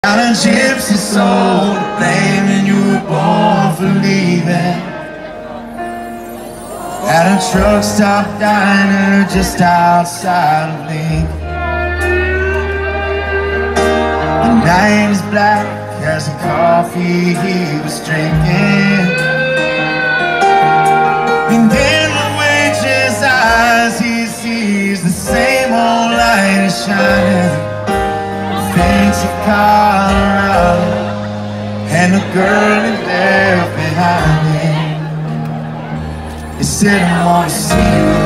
Got a gypsy soul, blaming you were born for leaving. At a truck stop diner just outside of Lincoln. The night is black as the coffee he was drinking. And in the waitress' eyes he sees the same old light is shining. Thinks of Colorado and the girl he left behind him. He said, I want to see you